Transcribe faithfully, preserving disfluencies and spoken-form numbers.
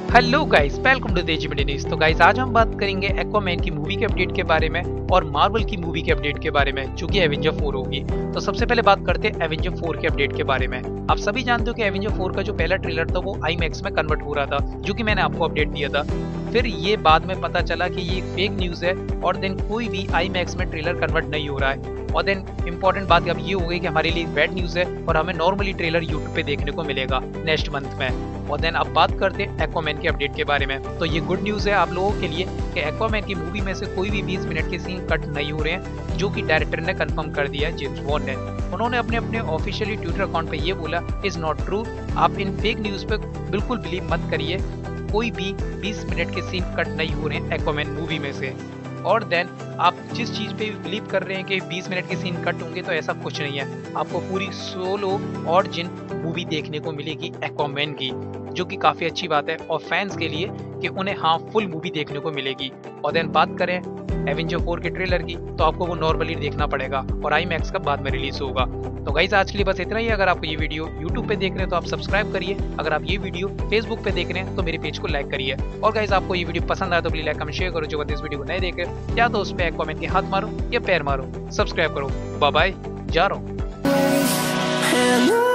Hello guys, welcome to Desi media news. तो guys आज हम बात करेंगे एक्वामैन की मूवी के अपडेट के बारे में और मार्वल की मूवी के अपडेट के बारे में जो कि एवेंजर फोर होगी। तो सबसे पहले बात करते हैं एवेंजर फोर के अपडेट के बारे में। आप सभी जानते हो कि एवेंजर फोर का जो पहला ट्रेलर था वो आई मैक्स में कन्वर्ट हो रहा था, जो कि मैंने आपको अपडेट दिया था। फिर ये बाद में पता चला कि ये फेक न्यूज है और देन कोई भी आई मैक्स में ट्रेलर कन्वर्ट नहीं हो रहा है। और देन इंपॉर्टेंट बात अब ये हो गई कि हमारे लिए बैड न्यूज है और हमें नॉर्मली ट्रेलर यूट्यूब पे देखने को मिलेगा नेक्स्ट मंथ में। और देन अब बात करते हैं एक्वामैन के अपडेट के बारे में। तो ये गुड न्यूज है आप लोगों के लिए कि एक्वामैन की मूवी में से कोई भी बीस मिनट के सीन कट नहीं हो रहे हैं, जो कि डायरेक्टर ने कंफर्म कर दिया है, जेम्स वॉन ने। उन्होंने अपने अपने ऑफिशियली ट्विटर अकाउंट पे ये बोला, इज नॉट ट्रू। आप इन फेक न्यूज पे बिल्कुल बिलीव मत करिए, कोई भी बीस मिनट के सीन कट नहीं हो रहे हैं एक्वामैन मूवी में से। और देन आप जिस चीज पे बिलीव कर रहे हैं कि बीस मिनट के सीन कट होंगे, तो ऐसा कुछ नहीं है। आपको पूरी सोलो और जिन मूवी देखने को मिलेगी एक्वामैन की, जो कि काफी अच्छी बात है और फैंस के लिए कि उन्हें हाँ फुल मूवी देखने को मिलेगी। और देन बात करें एवेंजर फोर के ट्रेलर की, तो आपको वो नॉर्मली देखना पड़ेगा और आई मैक्स का बाद में रिलीज होगा। तो गाइस आज के लिए बस इतना ही। अगर आपको ये वीडियो यूट्यूब पे देख रहे हैं तो आप सब्सक्राइब करिए। अगर आप ये वीडियो फेसबुक पे देख रहे हैं तो मेरे पेज को लाइक करिए। और गाइस आपको ये वीडियो पसंद आया तो प्लीज लाइक कमेंट शेयर करो। जो इस वीडियो को नहीं देखे या तो उस पर एक्वामैन के हाथ मारो या पैर मारो, सब्सक्राइब करो। बाय बाय, जा रहा हूँ।